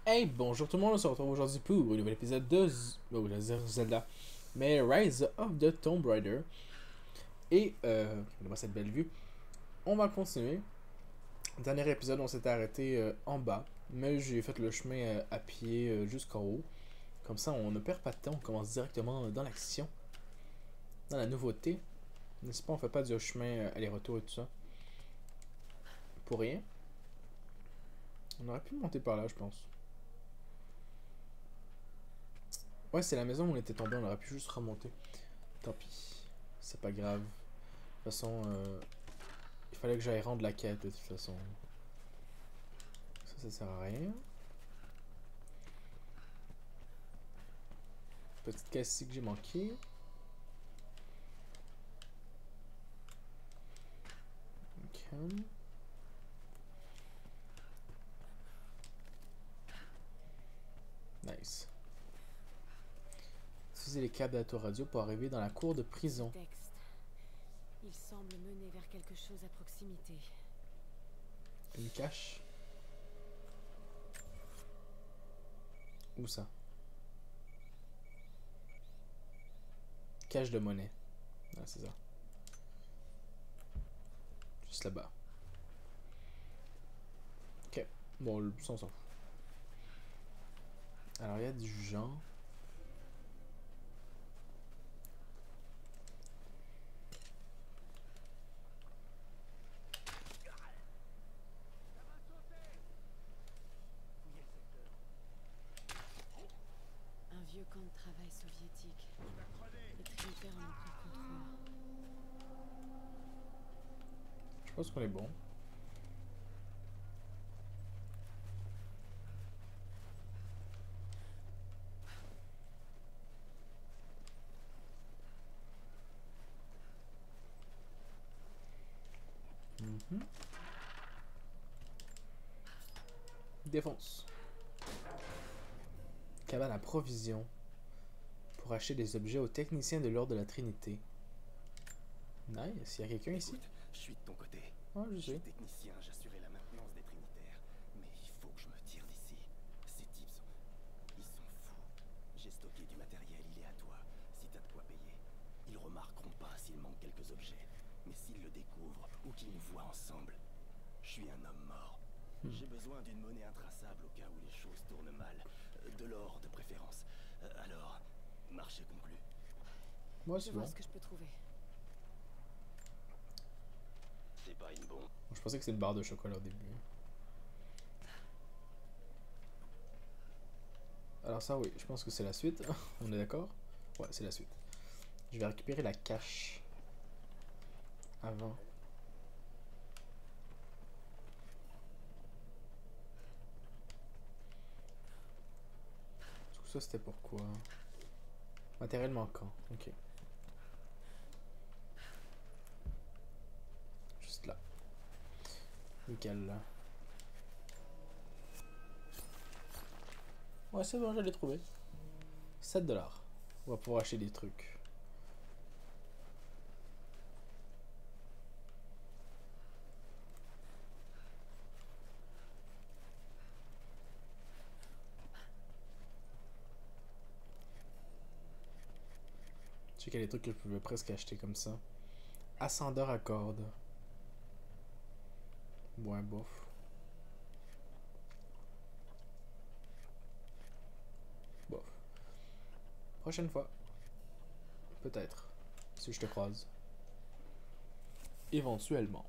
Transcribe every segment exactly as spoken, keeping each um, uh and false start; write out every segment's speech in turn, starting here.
Hey, bonjour tout le monde, on se retrouve aujourd'hui pour un nouvel épisode de Z- oh, je vais dire Zelda, mais Rise of the Tomb Raider. Et, euh, regardez-moi cette belle vue. On va continuer. Dernier épisode, on s'était arrêté euh, en bas, mais j'ai fait le chemin euh, à pied euh, jusqu'en haut. Comme ça, on ne perd pas de temps, on commence directement dans l'action, dans la nouveauté. N'est-ce pas, on fait pas du chemin euh, aller-retour et tout ça. Pour rien. On aurait pu monter par là, je pense. Ouais, c'est la maison où on était tombé, on aurait pu juste remonter. Tant pis, c'est pas grave. De toute façon, euh, il fallait que j'aille rendre la quête de toute façon. Ça, ça sert à rien. Petite caisse ici que j'ai manqué. Ok. Nice. Utilisez les câbles d'autoradio pour arriver dans la cour de Ce prison. texte, il semble mener vers quelque chose à proximité. Une cache. Où ça? Cache de monnaie. Ah, c'est ça. Juste là-bas. Ok. Bon, le son s'en fout. Alors, il y a du genre. Un vieux camp de travail soviétique. Les Trinitaires en ont pris le contrôle. Je pense qu'on est bon. Mhm. Défonce. Cabane à provision. Pour acheter des objets aux techniciens de l'ordre de la Trinité. Nice. Il y a quelqu'un ici? Écoute, je suis de ton côté. Ah, je Je suis sais. technicien, j'assurais la maintenance des Trinitaires. Mais il faut que je me tire d'ici. Ces types sont... Ils sont fous. J'ai stocké du matériel, il est à toi. Si t'as de quoi payer. Ils remarqueront pas s'il manque quelques objets. Mais s'ils le découvrent, ou qu'ils nous voient ensemble, je suis un homme mort. Hmm. J'ai besoin d'une monnaie intraçable au cas où les choses tournent mal. Euh, De l'or de préférence. Euh, Alors, marché conclu. Moi, Je c'est vois bon. ce que je peux trouver. C'est pas une bombe. Je pensais que c'était une barre de chocolat au début. Alors ça, oui, je pense que c'est la suite. On est d'accord? Ouais, c'est la suite. Je vais récupérer la cache. Avant. Tout ça, c'était pourquoi? Matériel manquant. Ok. Juste là. Nickel. Ouais, c'est bon, je l'ai trouvé. sept dollars. On va pouvoir acheter des trucs. Je sais qu'il y a des trucs que je pouvais presque acheter comme ça. Ascendeur à cordes. Ouais, bof. Bof. Prochaine fois. Peut-être. Si je te croise. Éventuellement.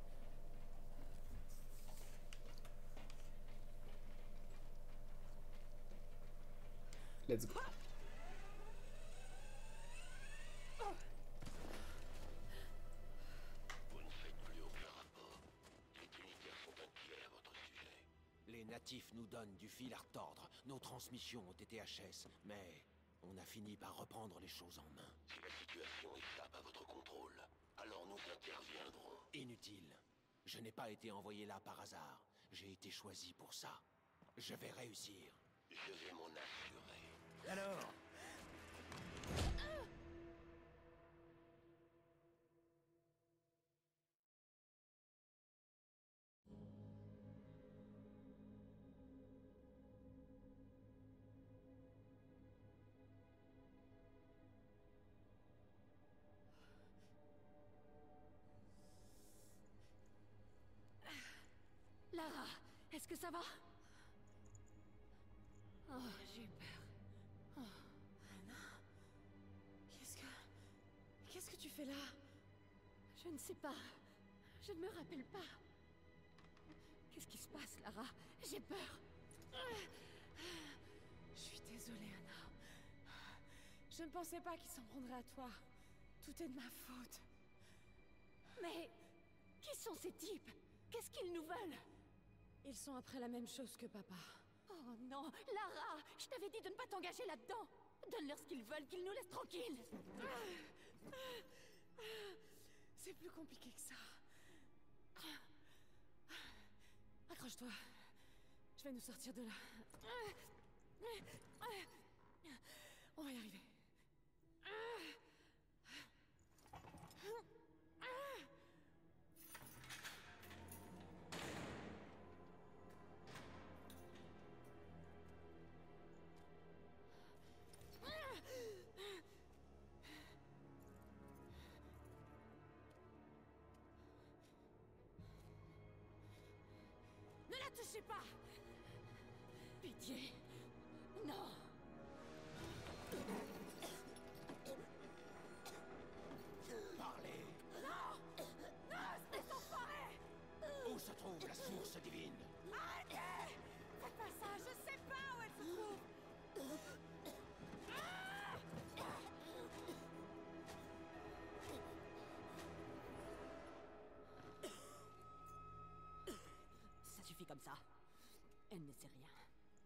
Let's go. Vous ne faites plus aucun rapport. Les Trinitaires sont inquiets à votre sujet. Les natifs nous donnent du fil à retordre. Nos transmissions ont été H S, mais on a fini par reprendre les choses en main. Si la situation échappe à votre contrôle, alors nous interviendrons. Inutile. Je n'ai pas été envoyé là par hasard. J'ai été choisi pour ça. Je vais réussir. Je vais m'en assurer. Alors, Est-ce que ça va? Oh, j'ai peur. Oh. Anna? Qu'est-ce que... Qu'est-ce que tu fais là? Je ne sais pas. Je ne me rappelle pas. Qu'est-ce qui se passe, Lara? J'ai peur. Je suis désolée, Anna. Je ne pensais pas qu'il s'en prendrait à toi. Tout est de ma faute. Mais... Qui sont ces types? Qu'est-ce qu'ils nous veulent? Ils sont après la même chose que papa. Oh non, Lara! Je t'avais dit de ne pas t'engager là-dedans! Donne-leur ce qu'ils veulent, qu'ils nous laissent tranquilles! C'est plus compliqué que ça. Accroche-toi. Je vais nous sortir de là. On va y arriver. Ne la touchez pas! Pitié! Non! Parlez! Non! Non, espèce d'enfoiré! Où se trouve la source divine? Arrêtez! Faites pas ça, je sais pas où elle se trouve! Ah! Ça suffit comme ça. Elle ne sait rien.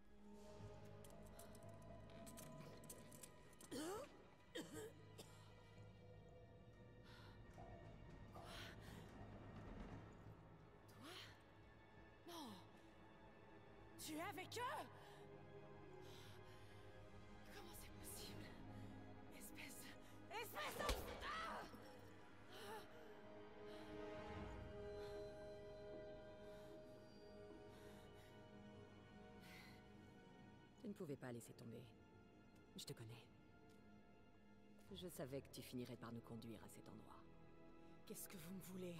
Non! Tu es avec eux? Comment c'est possible? Espèce... Espèce de... Ah! Tu ne pouvais pas laisser tomber. Je te connais. Je savais que tu finirais par nous conduire à cet endroit. Qu'est-ce que vous me voulez?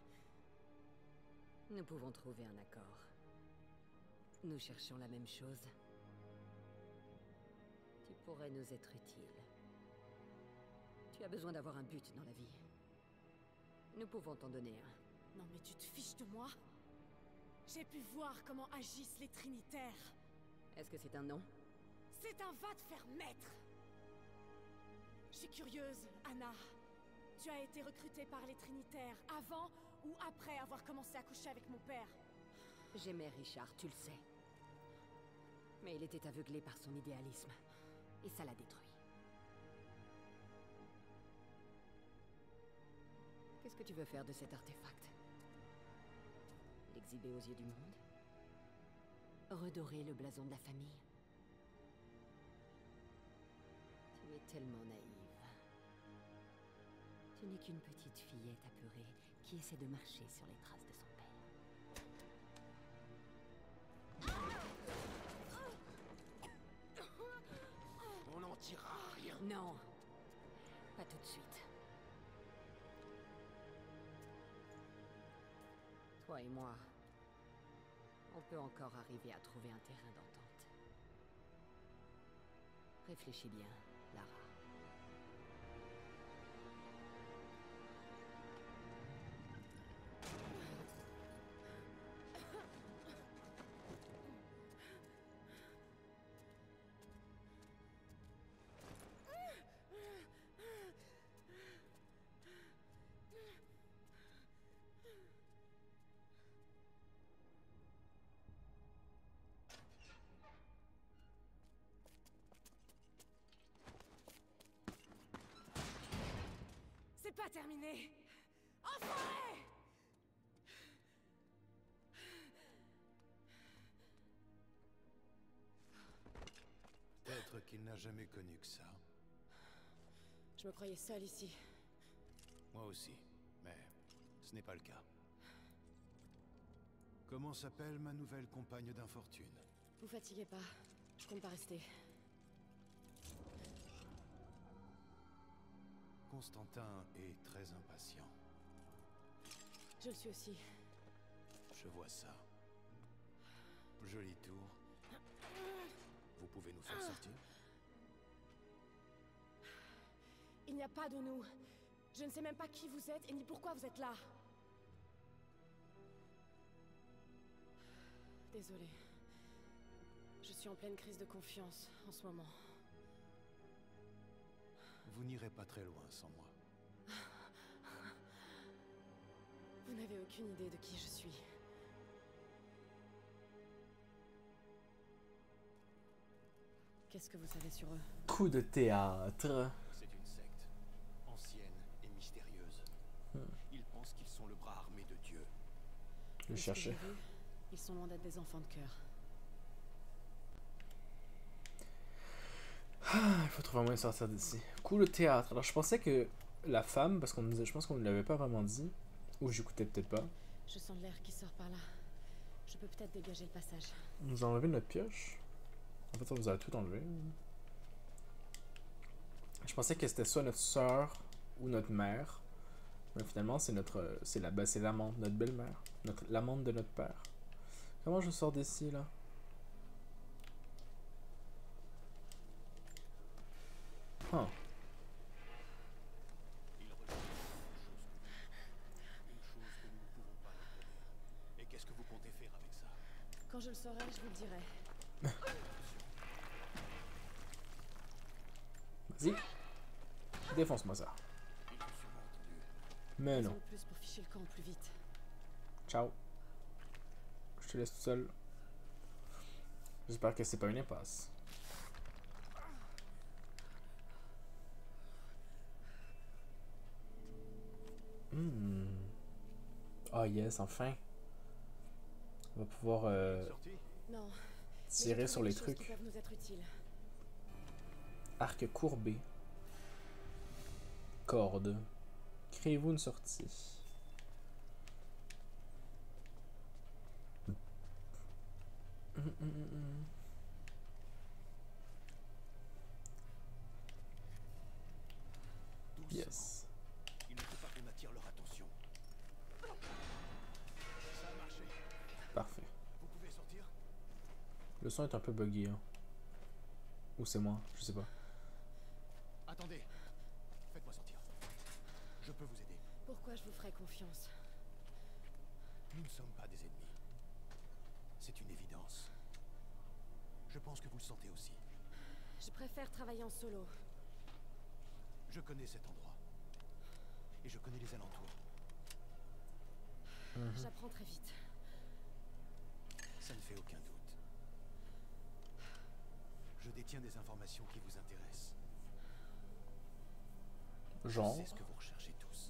Nous pouvons trouver un accord. Nous cherchons la même chose. Tu pourrais nous être utile. Tu as besoin d'avoir un but dans la vie. Nous pouvons t'en donner un. Non mais tu te fiches de moi? J'ai pu voir comment agissent les Trinitaires. Est-ce que c'est un non? C'est un va te faire mettre! Je suis curieuse, Anna. Tu as été recrutée par les Trinitaires avant ou après avoir commencé à coucher avec mon père? J'aimais Richard, tu le sais. Mais il était aveuglé par son idéalisme. Et ça l'a détruit. Qu'est-ce que tu veux faire de cet artefact? L'exhiber aux yeux du monde? Redorer le blason de la famille? Tu es tellement naïve. Tu n'es qu'une petite fillette apeurée qui essaie de marcher sur les traces de son père. On n'en tirera rien. Non, pas tout de suite. Toi et moi, on peut encore arriver à trouver un terrain d'entente. Réfléchis bien, Lara. C'est pas terminé! Enfoiré! Peut-être qu'il n'a jamais connu que ça. Je me croyais seule ici. Moi aussi, mais ce n'est pas le cas. Comment s'appelle ma nouvelle compagne d'infortune? Vous fatiguez pas. Je compte pas rester. Constantin est très impatient. Je le suis aussi. Je vois ça. Jolie tour. Vous pouvez nous faire sortir? Il n'y a pas de nous. Je ne sais même pas qui vous êtes et ni pourquoi vous êtes là. Désolée. Je suis en pleine crise de confiance en ce moment. Vous n'irez pas très loin sans moi. Vous n'avez aucune idée de qui je suis. Qu'est-ce que vous savez sur eux? Coup de théâtre. C'est une secte, ancienne et mystérieuse. Hmm. Ils pensent qu'ils sont le bras armé de Dieu. Je De ce que cherchais. j'ai vu, ils sont loin d'être des enfants de cœur. Ah, il faut trouver un moyen de sortir d'ici. Coup de théâtre. Alors je pensais que la femme, parce qu'on nous je pense qu'on ne l'avait pas vraiment dit, ou j'écoutais peut-être pas. Je sens de l'air qui sort par là. Je peux peut-être dégager le passage. On nous a enlevé notre pioche. En fait, on vous a tout enlevé. Je pensais que c'était soit notre soeur ou notre mère. Mais finalement, c'est notre. C'est la c'est l'amante, notre belle-mère. Notre l'amante de notre père. Comment je sors d'ici là? Huh. Ils recherchent une chose que nous ne pouvons pas leur donner. Et qu'est-ce que vous comptez faire avec ça? Quand je le saurai, je vous le dirai. Vas-y. Défonce-moi ça. Ils ont sûrement entendu. Mais Ils ont non. le plus pour ficher le camp au plus vite. Ciao. Je te laisse tout seul. J'espère que c'est pas une impasse. Hmm. Ah yes, enfin. On va pouvoir euh, Sorti? Non. mais tirer j'ai sur trouvé les des choses qui trucs. peuvent nous être utiles. Arc courbé. Corde. Créez-vous une sortie. Hum, hum, hum, hum. Doucement. Yes. Il ne faut pas qu'on attire leur attention. Ça a marché. Parfait. Vous pouvez sortir? Le son est un peu buggy. Hein. Ou c'est moi, je sais pas. Attendez. Faites-moi sortir. Je peux vous aider. Pourquoi je vous ferais confiance? Nous ne sommes pas des ennemis. C'est une évidence. Je pense que vous le sentez aussi. Je préfère travailler en solo. Je connais cet endroit. Et je connais les alentours. J'apprends très vite. Ça ne fait aucun doute. Je détiens des informations qui vous intéressent. Genre. Je sais ce que vous recherchez tous.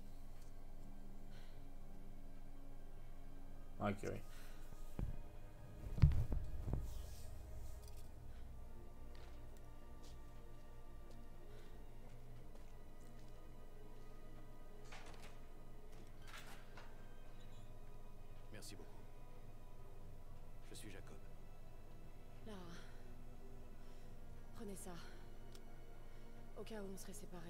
Ok, oui. Merci beaucoup. Je suis Jacob. Lara. Prenez ça. Au cas où on serait séparés.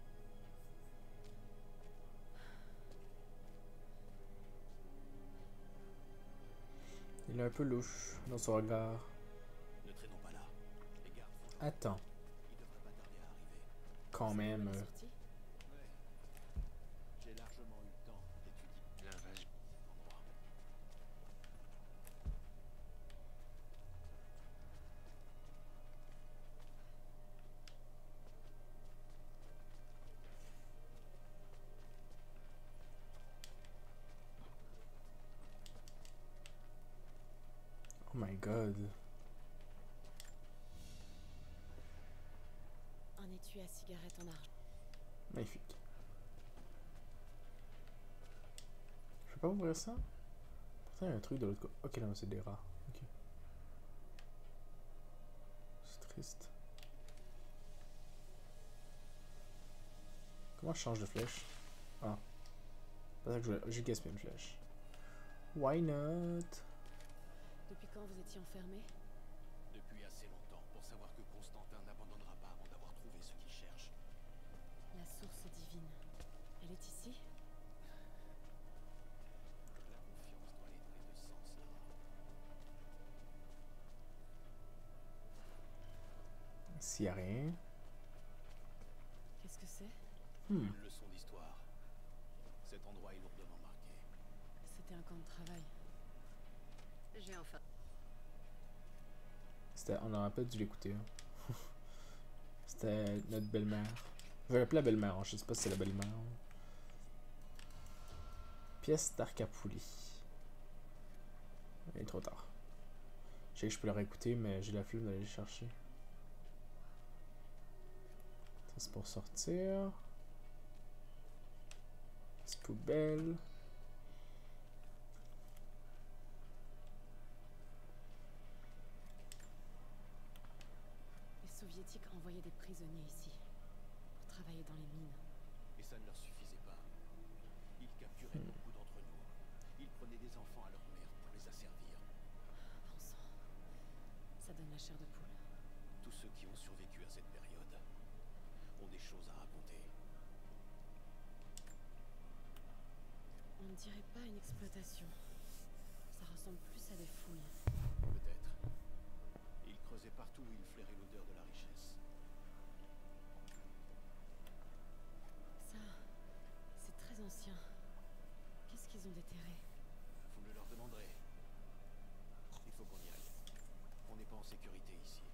Il est un peu louche dans son regard. Ne traînons pas là. Les gardes font leur- Attends, Ils devraient pas tarder à arriver. quand Vous savez même. où elle est euh, sortie? Ouais. J'ai largement eu le temps d'étudier l'invasion de cet endroit. Oh my god. Un étui à cigarette en argent. Magnifique. Je peux pas ouvrir ça? Pourtant, il y a un truc de l'autre côté. Ok, non, c'est des rats. Ok. C'est triste. Comment je change de flèche? Ah. C'est pas ça que je voulais. J'ai gaspillé une flèche. Why not? Depuis quand vous étiez enfermé? Depuis assez longtemps pour savoir que Constantin n'abandonnera pas avant d'avoir trouvé ce qu'il cherche. La source divine. Elle est ici? La confiance doit aller dans les deux sens, Lara. Ici, y a rien. Qu'est-ce que c'est? Hmm. Une leçon d'histoire. Cet endroit est lourdement marqué. C'était un camp de travail. J'ai enfin... C'était, on aurait pas dû l'écouter. Hein. C'était notre belle-mère. Je vais l'appeler la belle-mère, hein. Je sais pas si c'est la belle-mère. Pièce d'Arcapouli. Il est trop tard. Je sais que je peux le réécouter, mais j'ai la flemme d'aller le chercher. Ça c'est pour sortir. Petite poubelle. Les soviétiques envoyaient des prisonniers ici. Pour travailler dans les mines. Et ça ne leur suffisait pas. Ils capturaient Hmm. beaucoup d'entre nous. Ils prenaient des enfants à leur mère pour les asservir. Bon sang. Ça donne la chair de poule. Tous ceux qui ont survécu à cette période ont des choses à raconter. On ne dirait pas une exploitation. Ça ressemble plus à des fouilles. Peut-être. Ils creusaient partout où ils flairaient l'odeur de la richesse. Ça, c'est très ancien. Qu'est-ce qu'ils ont déterré? Vous le leur demanderez. Il faut qu'on y aille. On n'est pas en sécurité ici.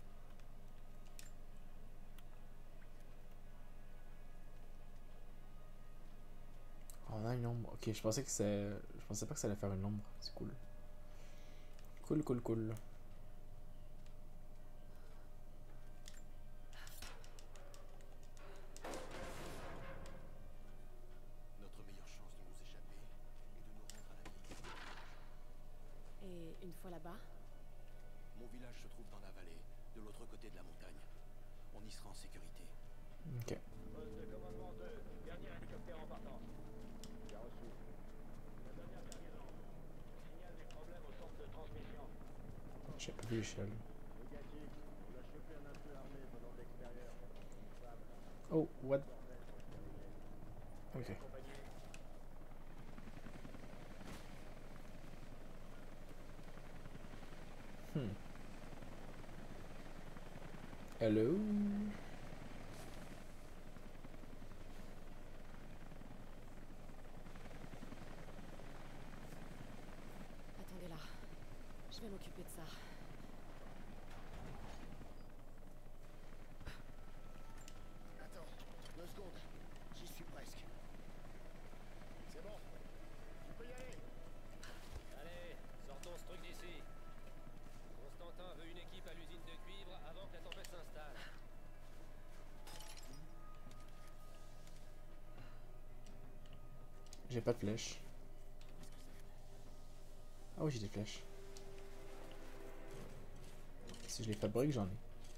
On a une ombre. Ok, je pensais que c'est. Je pensais pas que ça allait faire une ombre. C'est cool. Cool, cool, cool. Notre meilleure chance de nous échapper est de nous rendre à la ville. Et une fois là-bas, Mon village se trouve dans la vallée, de l'autre côté de la montagne. On y sera en sécurité. Ok. Poste de commandement deux, dernier hélicoptère en partance. Bien reçu. La dernière cargaison. Signale des problèmes au centre de transmission. J'ai pas vu l'échelle. Négatif. On a chopé un intrus armé venant de l'extérieur. Une femme. Oh, what? Ok. Compagnie. Hmm. Hello? attendez là. Je vais m'occuper de ça. Attends, deux secondes. J'y suis presque. C'est bon. Tu peux y aller. Allez, sortons ce truc d'ici. Constantin veut une équipe à l'usine de cuivre avant que la tempête s'installe. J'ai pas de flèche. Ah oui, j'ai des flèches. Si je les fabrique, j'en ai.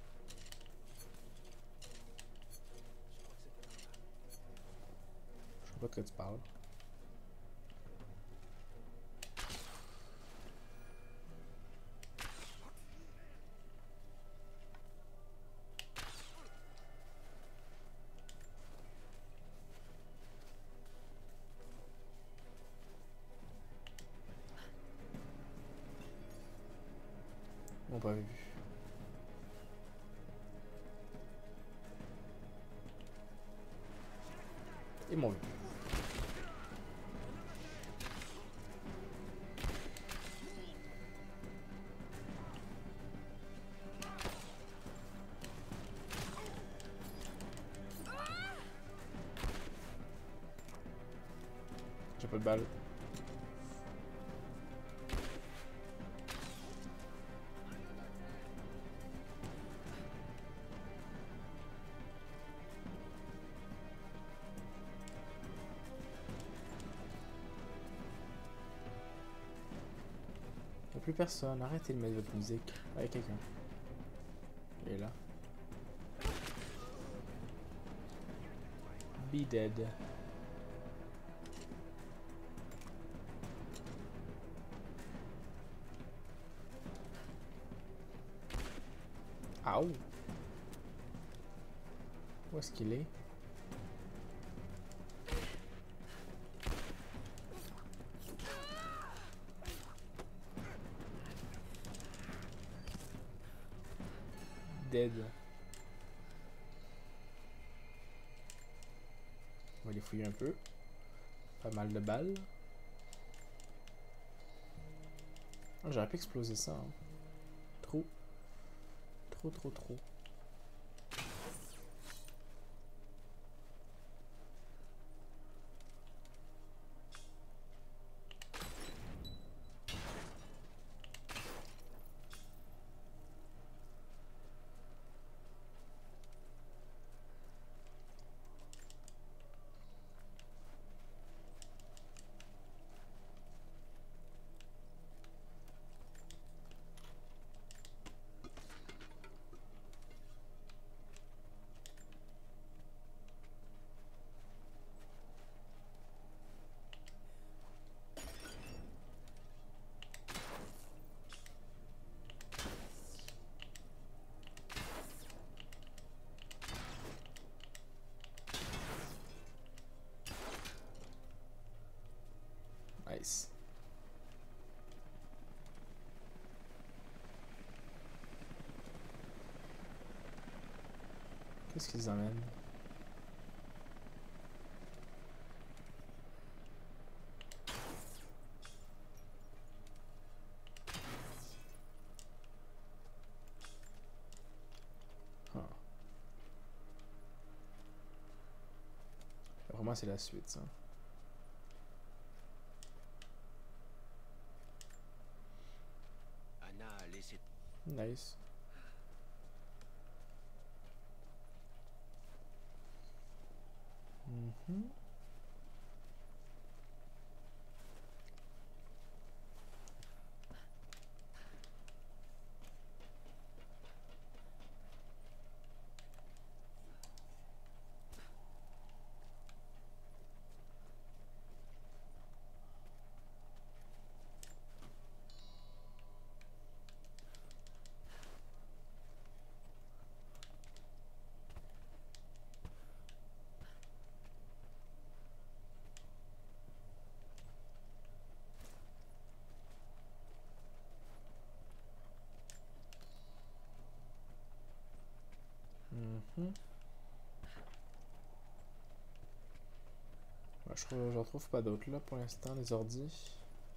Je sais pas de quoi tu parles. Ils m'ont pas vu. Ils m'ont vu. J'ai pas de balle. Y'a plus personne, arrêtez de mettre votre musique. Ah, y'a quelqu'un. Il est là. Be dead. Ow! Où est-ce qu'il est? Dead. va les fouiller un peu. Pas mal de balles. Oh, j'aurais pu exploser ça. Hein. Trop. Trop, trop, trop. Nice. Qu'est-ce qu'ils amènent? Ah. Vraiment, c'est la suite, ça. Anna a laissé... Nice. Mhm. Mhm. Ouais, je trouve, j'en trouve pas d'autres là pour l'instant, les ordis.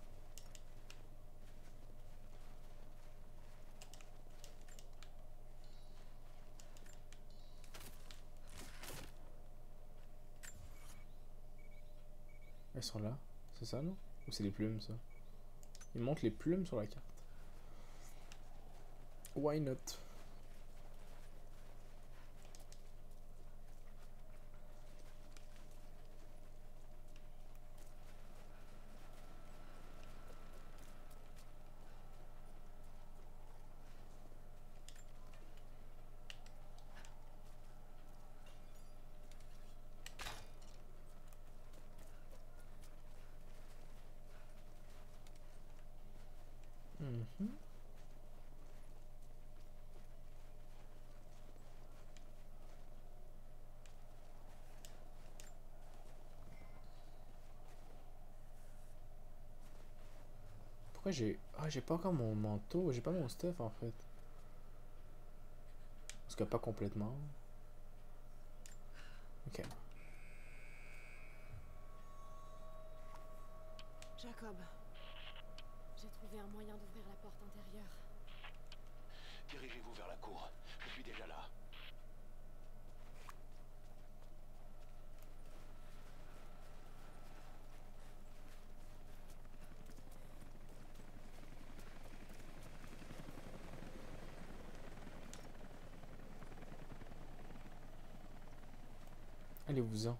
Ils sont là, c'est ça non? Ou c'est les plumes ça? Ils montrent les plumes sur la carte. Why not? Mhm. Pourquoi j'ai... Ah, j'ai pas encore mon manteau, j'ai pas mon stuff en fait. Parce que pas complètement. Ok. Jacob, j'ai trouvé un moyen d'ouvrir la porte intérieure. Dirigez-vous vers la cour. Je suis déjà là. Allez-vous-en.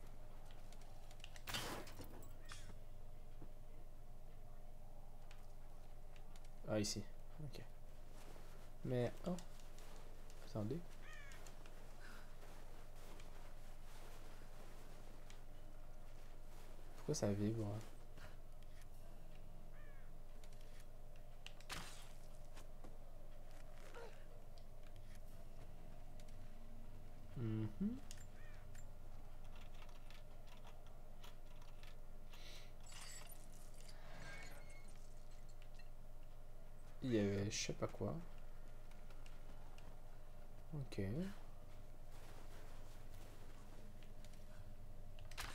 Ah, ici. Ok. Mais... Oh. Attendez. Pourquoi ça vibre? Hein? Mhm. Il y avait je sais pas quoi. Ok.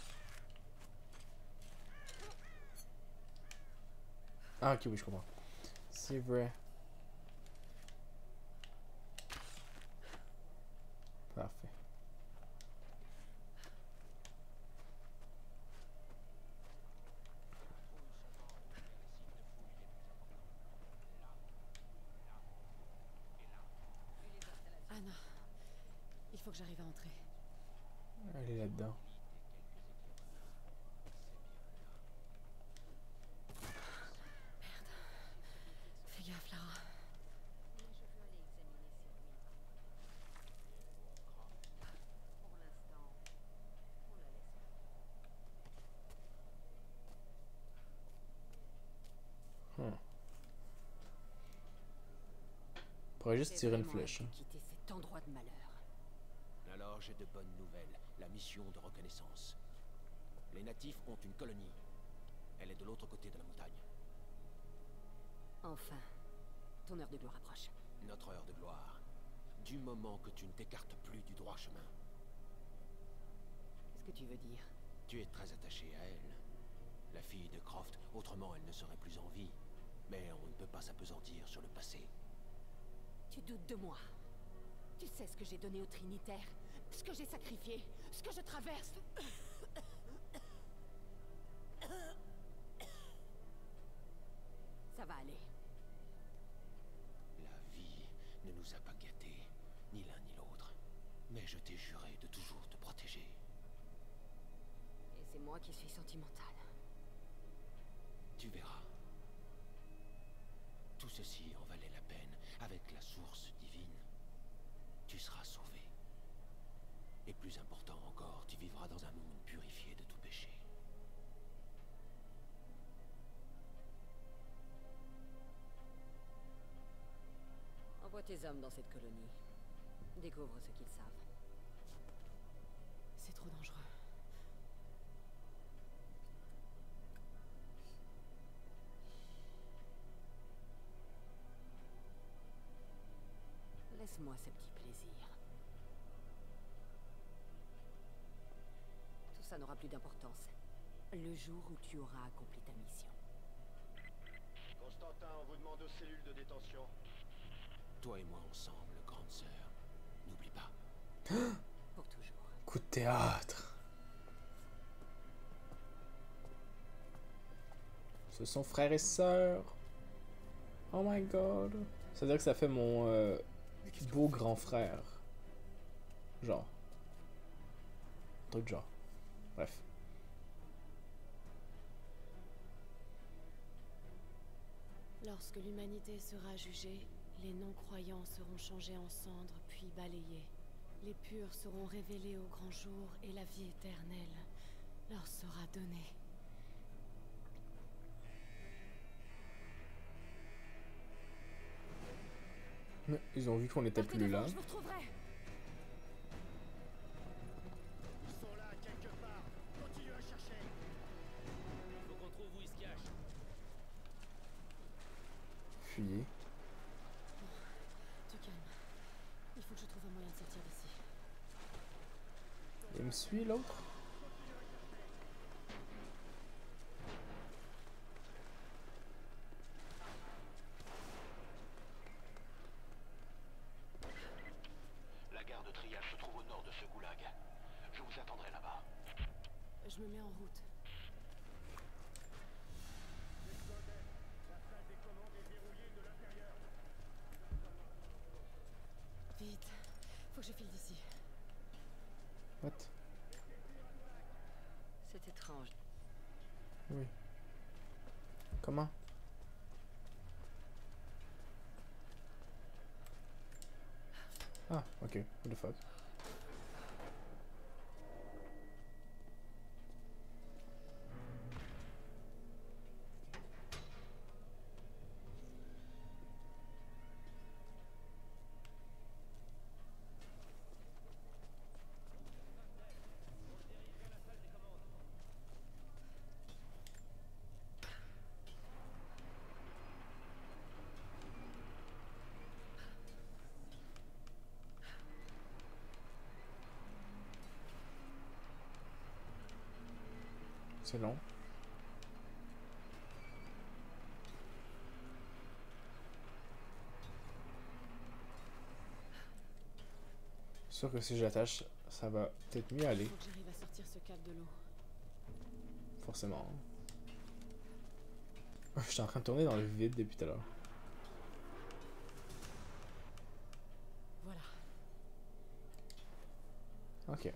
Ah, ok, oui, je comprends. C'est vrai. Parfait. Anna, il faut que j'arrive à entrer. Elle est là-dedans. Fais gaffe, Lara. Hmm. On pourrait juste C'est tirer une vraiment flèche. elle qui a quitté cet endroit de malheur. Alors j'ai de bonnes nouvelles. La mission de reconnaissance. Les natifs ont une colonie. Elle est de l'autre côté de la montagne. Enfin, ton heure de gloire approche. Notre heure de gloire. Du moment que tu ne t'écartes plus du droit chemin. Qu'est-ce que tu veux dire? Tu es très attaché à elle. La fille de Croft, autrement elle ne serait plus en vie. Mais on ne peut pas s'apesantir sur le passé. Tu doutes de moi. Tu sais ce que j'ai donné aux Trinitaires, ce que j'ai sacrifié, ce que je traverse. Ça va aller. La vie ne nous a pas gâtés, ni l'un ni l'autre. Mais je t'ai juré de toujours te protéger. Et c'est moi qui suis sentimentale. Tu verras. Tout ceci en valait la peine. Avec la source divine, tu seras sauvé. Et plus important encore, tu vivras dans un monde purifié de tout péché. Envoie tes hommes dans cette colonie. Découvre ce qu'ils savent. C'est trop dangereux. Laisse-moi ce petit plaisir. Tout ça n'aura plus d'importance. Le jour où tu auras accompli ta mission. Constantin, on vous demande aux cellules de détention. Toi et moi ensemble, grande sœur. N'oublie pas. Pour toujours. Coup de théâtre. Ce sont frères et sœurs. Oh my god. C'est-à-dire que ça fait mon euh, beau grand frère. Genre. Un truc genre. Bref. Lorsque l'humanité sera jugée, les non-croyants seront changés en cendres puis balayés. Les purs seront révélés au grand jour et la vie éternelle leur sera donnée. Mais ils ont vu qu'on n'était Partez plus devant, là. je vous retrouverai. Ils sont là, quelque part. Continuez à chercher. Faut qu'on trouve où ils se cachent. Fuyez. Tu calmes. Il faut que je trouve un moyen de sortir d'ici. Il me suit l'autre? La gare de triage se trouve au nord de ce goulag. Je vous attendrai là-bas. Je me mets en route. La salle des commandes est verrouillée de l'intérieur. Vite. Faut que je file d'ici. What? C'est étrange. Oui. Comment? Ah, ok. What the fuck? C'est long. Sûr que si j'attache, ça va peut-être mieux aller. Faut que j'arrive à sortir ce câble de l'eau. Forcément. Je suis en train de tourner dans le vide depuis tout à l'heure. Voilà. Ok.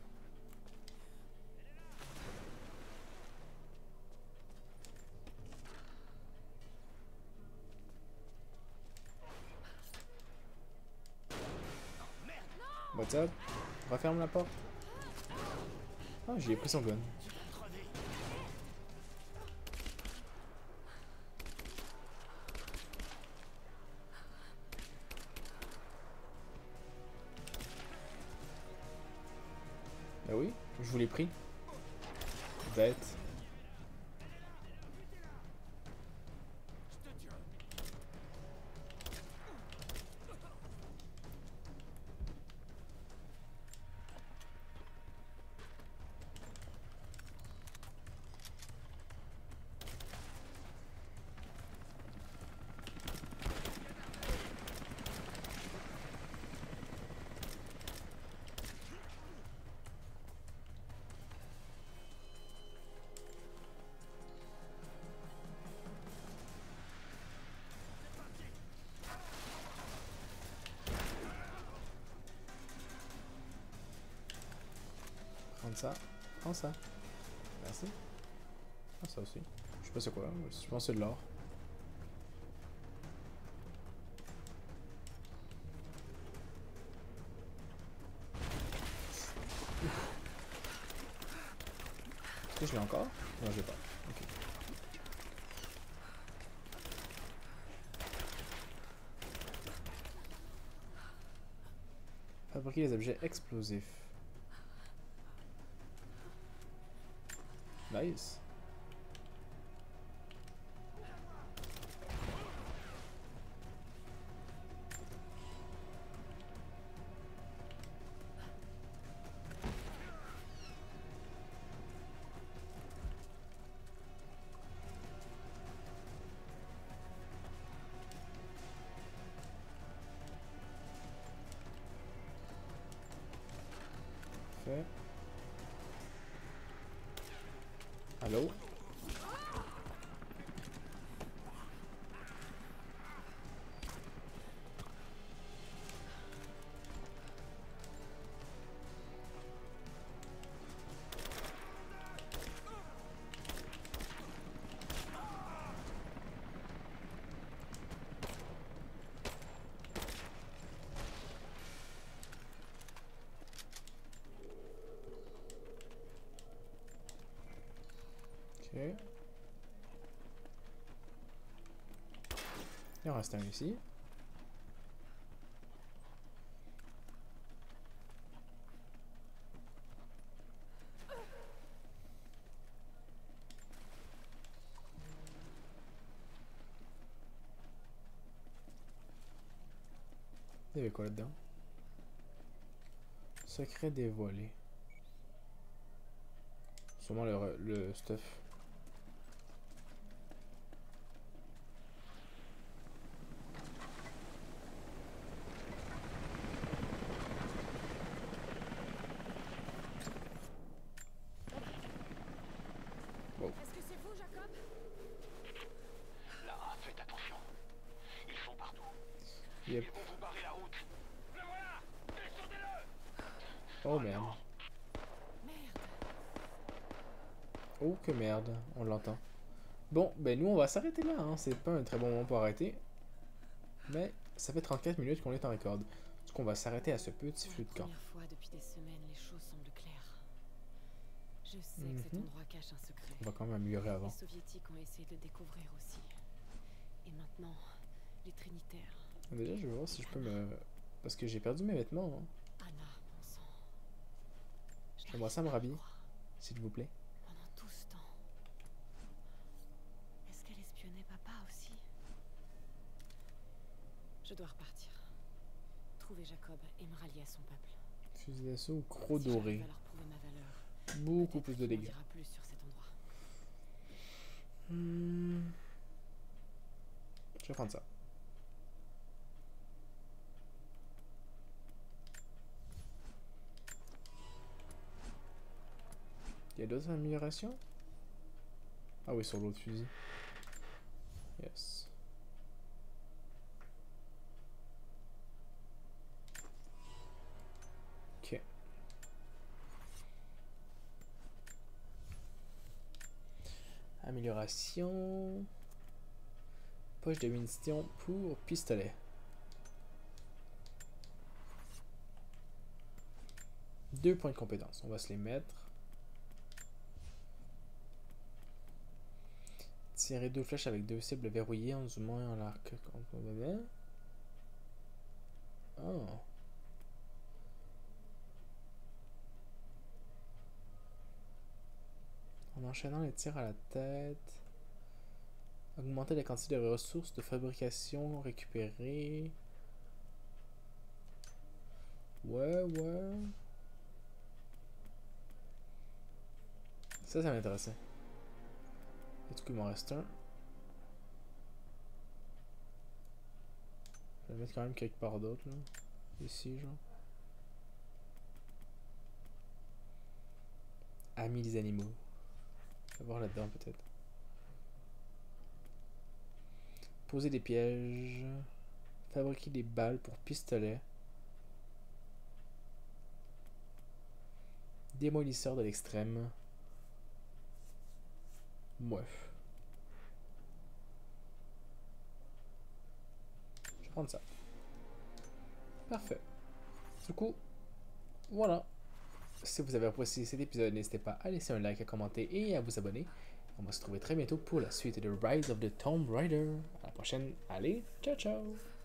What's up? Referme la porte. Ah, j'y ai pris son gun. Bah oui, je vous l'ai pris. Bête. Prends ça. Prends ça. Merci. Ah, ça aussi. Je sais pas c'est quoi. Je pense que c'est de l'or. Est-ce que je l'ai encore? Non, je l'ai pas. Ok. Fabriquer les objets explosifs. Nice. Fait. Allô? Ok. Il en reste un ici. Il y avait quoi là-dedans? Secret dévoilé. Sûrement le, le stuff. Wow. Est-ce que c'est vous, Jacob? Là, faites attention. Ils sont partout. Yep. Ils vont vous barrer la route. Le voilà! Descendez-le! Oh merde. Merde. Oh que merde, on l'entend. Bon, ben nous on va s'arrêter là, hein. C'est pas un très bon moment pour arrêter. Mais ça fait trente-quatre minutes qu'on est en record. Du coup on va s'arrêter à ce petit Pour feu la de camp. première fois depuis des semaines, les choses semblent claires. Je sais que cet Mhm. endroit cache un secret. On va quand même améliorer avant. Les soviétiques ont essayé de le découvrir aussi. Et maintenant, les trinitaires. Déjà je vais voir si je peux me... Parce que j'ai perdu mes vêtements, hein. Anna, mon sang. Je J'aimerais ça me n'arrive pas à y rhabiller, croire. s'il vous plaît. Pendant tout ce temps. Est-ce qu'elle espionnait papa aussi? Je dois repartir. Trouver Jacob et me rallier à son peuple. Fusil d'assaut ou croc Si j'arrive doré. à leur prouver ma valeur, Beaucoup peut-être plus de qu'il m'en dégâts. dira plus sur cet endroit. Hmm. Je vais prendre ça. Il y a d'autres améliorations? Ah oui, sur l'autre fusil. Yes. Ok. Amélioration. Poche de munitions pour pistolet. Deux points de compétence. On va se les mettre. Tirer deux flèches avec deux cibles verrouillées en zoomant et en l'arc. Oh. En enchaînant les tirs à la tête. Augmenter la quantité de ressources de fabrication récupérées. Ouais, ouais. Ça, ça m'intéressait. Et du coup, il m'en reste un. Je vais le mettre quand même quelque part d'autre, là. Ici, genre. Amis les animaux. Je vais voir là-dedans, peut-être. Poser des pièges. Fabriquer des balles pour pistolet. Démolisseur de l'extrême. Bref. Je vais prendre ça. Parfait. Du coup, voilà. Si vous avez apprécié cet épisode, n'hésitez pas à laisser un like, à commenter et à vous abonner. On va se retrouver très bientôt pour la suite de Rise of the Tomb Raider. À la prochaine. Allez, ciao ciao!